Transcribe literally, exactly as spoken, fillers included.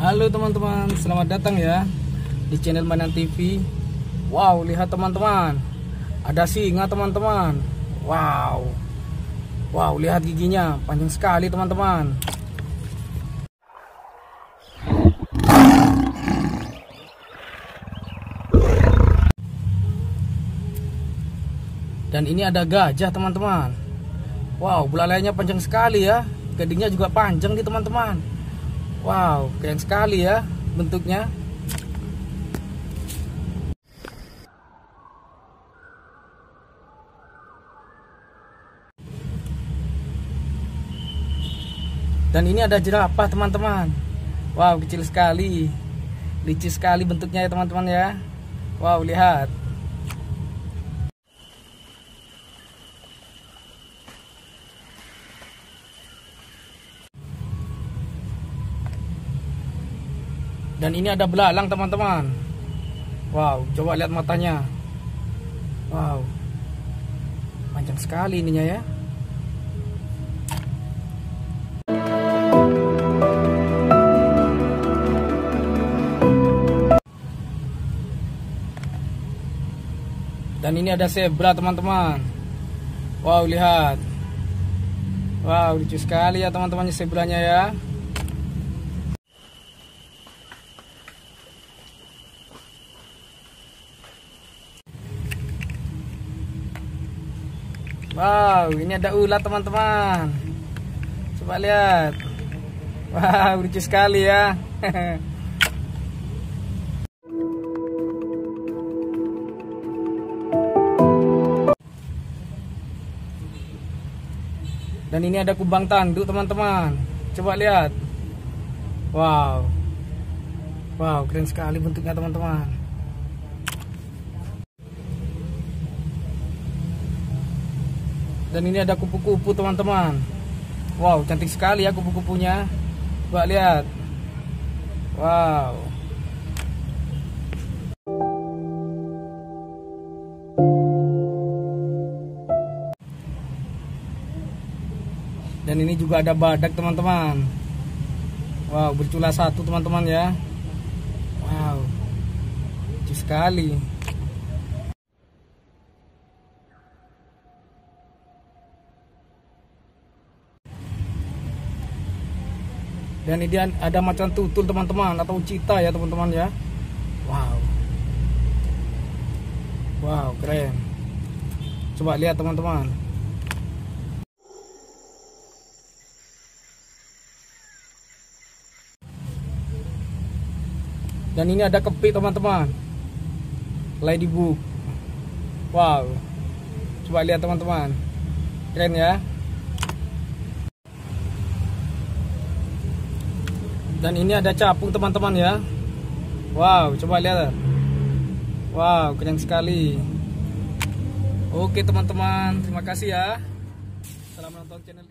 Halo teman-teman, selamat datang ya di channel Mainan T V. Wow, lihat teman-teman, ada singa teman-teman. Wow, wow, lihat giginya panjang sekali teman-teman. Dan ini ada gajah teman-teman. Wow, belalainya panjang sekali ya. Gadingnya juga panjang nih teman-teman. Wow, keren sekali ya bentuknya. Dan ini ada jerapah teman-teman. Wow, kecil sekali, licin sekali bentuknya ya teman-teman ya. Wow, lihat. Dan ini ada belalang teman-teman. Wow, coba lihat matanya. Wow, panjang sekali ininya ya. Dan ini ada zebra teman-teman. Wow, lihat. Wow, lucu sekali ya teman-teman zebranya ya. Wow, ini ada ulat teman-teman. Coba lihat. Wow, lucu sekali ya. Dan ini ada kubang tanduk teman-teman. Coba lihat. Wow. Wow, keren sekali bentuknya teman-teman. Dan ini ada kupu-kupu teman-teman. Wow, cantik sekali ya kupu-kupunya. Coba lihat. Wow. Dan ini juga ada badak teman-teman. Wow, bercula satu teman-teman ya. Wow, lucu sekali. Dan ini ada macan tutul teman-teman, atau cita ya teman-teman ya. Wow. Wow, keren. Coba lihat teman-teman. Dan ini ada kepik teman-teman. Ladybug. Wow. Coba lihat teman-teman. Keren ya. Dan ini ada capung teman-teman ya. Wow, coba lihat. Wow, keren sekali. Oke teman-teman, terima kasih ya. Selamat menonton channel